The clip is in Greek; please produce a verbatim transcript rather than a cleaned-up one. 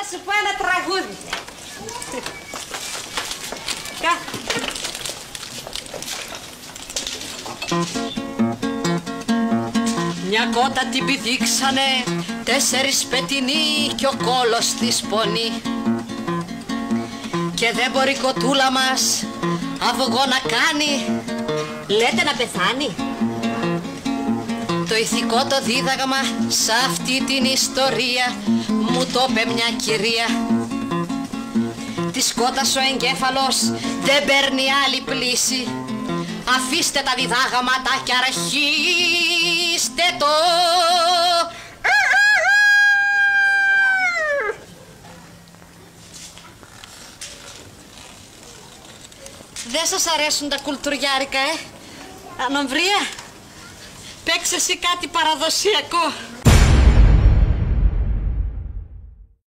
να σου πω ένα τραγούδι. Κα. Μια κότα την πηδήξανε τέσσερις πετεινοί κι ο κόλος της πονεί. Και δεν μπορεί η κοτούλα μας αυγό να κάνει. Λέτε να πεθάνει. Το ηθικό το δίδαγμα σ' αυτή την ιστορία μου το είπε μια κυρία. Της κότας ο εγκέφαλος δεν παίρνει άλλη πλήση. Αφήστε τα διδάγματα και αρχίστε το. Δεν σας αρέσουν τα κουλτουριάρικα, ε? Ανομβρία, παίξε εσύ κάτι παραδοσιακό.